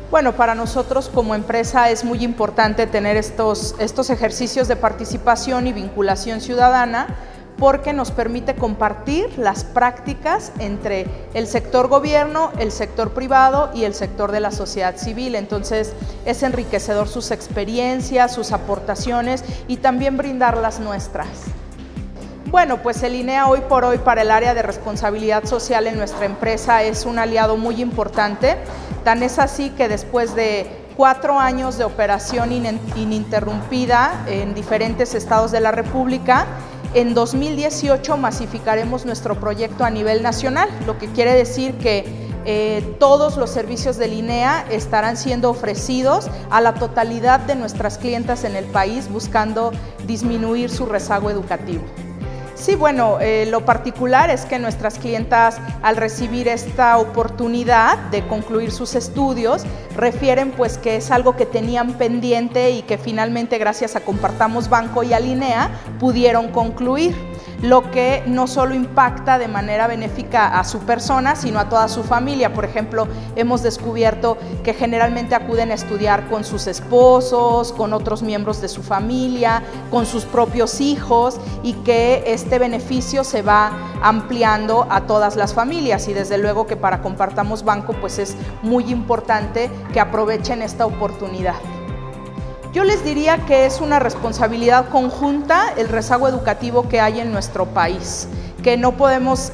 Bueno, para nosotros como empresa es muy importante tener estos ejercicios de participación y vinculación ciudadana porque nos permite compartir las prácticas entre el sector gobierno, el sector privado y el sector de la sociedad civil. Entonces es enriquecedor sus experiencias, sus aportaciones y también brindar las nuestras. Bueno, pues el INEA hoy por hoy para el área de responsabilidad social en nuestra empresa es un aliado muy importante. Tan es así que después de 4 años de operación ininterrumpida en diferentes estados de la República, en 2018 masificaremos nuestro proyecto a nivel nacional, lo que quiere decir que todos los servicios del INEA estarán siendo ofrecidos a la totalidad de nuestras clientas en el país, buscando disminuir su rezago educativo. Sí, bueno, lo particular es que nuestras clientas al recibir esta oportunidad de concluir sus estudios refieren pues que es algo que tenían pendiente y que finalmente gracias a Compartamos Banco y al INEA pudieron concluir, lo que no solo impacta de manera benéfica a su persona, sino a toda su familia. Por ejemplo, hemos descubierto que generalmente acuden a estudiar con sus esposos, con otros miembros de su familia, con sus propios hijos y que este beneficio se va ampliando a todas las familias y desde luego que para Compartamos Banco pues es muy importante que aprovechen esta oportunidad. Yo les diría que es una responsabilidad conjunta el rezago educativo que hay en nuestro país, que no podemos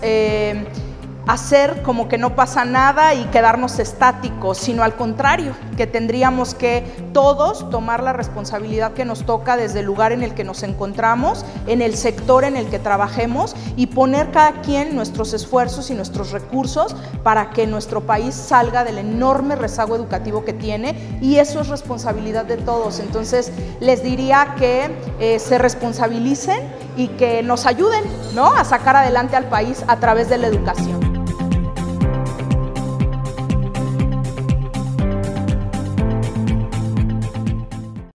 hacer como que no pasa nada y quedarnos estáticos, sino al contrario, que tendríamos que todos tomar la responsabilidad que nos toca desde el lugar en el que nos encontramos, en el sector en el que trabajemos y poner cada quien nuestros esfuerzos y nuestros recursos para que nuestro país salga del enorme rezago educativo que tiene y eso es responsabilidad de todos. Entonces les diría que se responsabilicen y que nos ayuden, ¿no?, a sacar adelante al país a través de la educación.